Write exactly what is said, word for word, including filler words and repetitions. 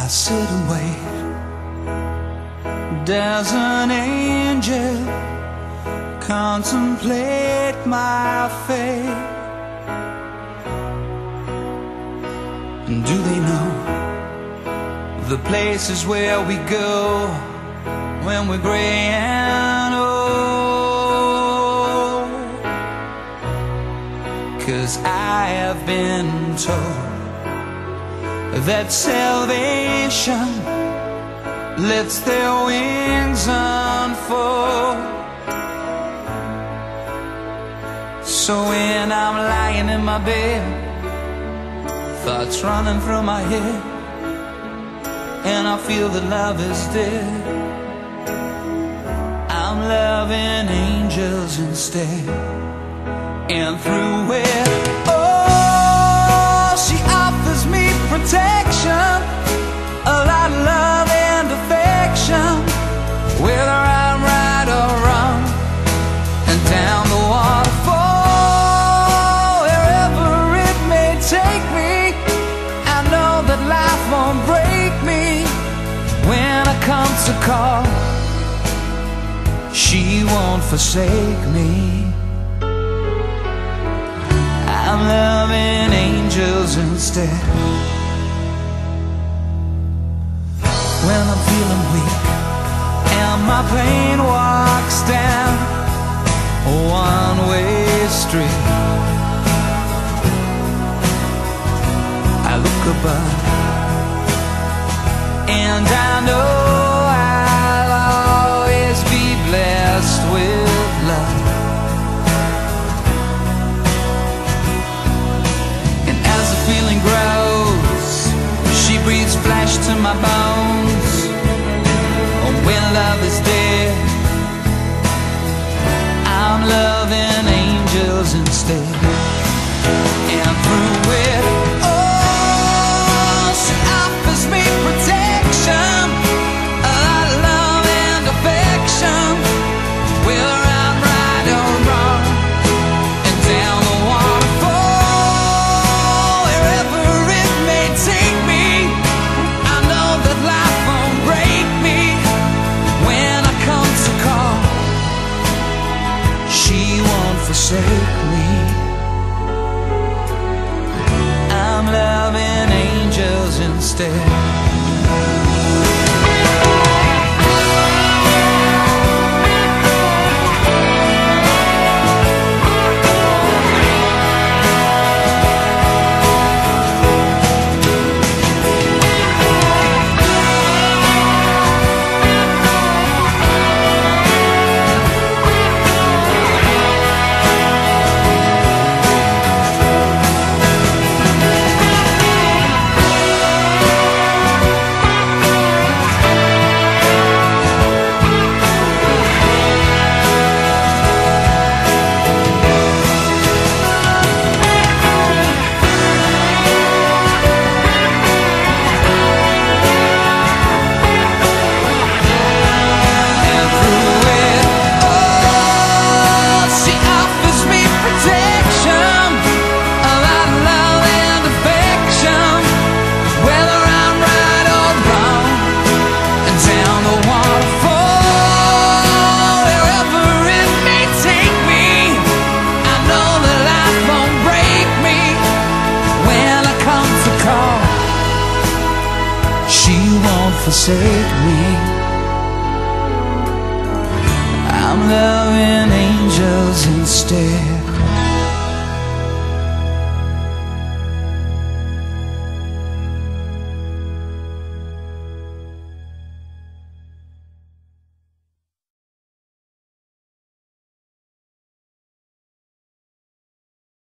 I sit and wait. Does an angel contemplate my fate? And do they know the places where we go when we're gray and old? 'Cause I have been told that salvation lets their wings unfold. So when I'm lying in my bed, thoughts running through my head, and I feel that love is dead, I'm loving angels instead. And through it, oh, she offers me protection, a lot of love and affection, whether I'm right or wrong. And down the waterfall, wherever it may take me, I know that life won't break me. When I come to call, she won't forsake me. I'm loving angels instead. When I'm feeling weak and my pain walks down a one-way street, I look above and I know I'll always be blessed with love. And as the feeling grows, she breathes flesh to my bones. And when love is dead, I'm loving angels instead. And through it, oh, she offers me protection, a lot of love and affection, whether I'm right or wrong. And down the waterfall, wherever it may take me, I know that life won't break me. When I come to call, she won't forsake me. I'm loving angels instead. Forsake me. I'm loving angels instead.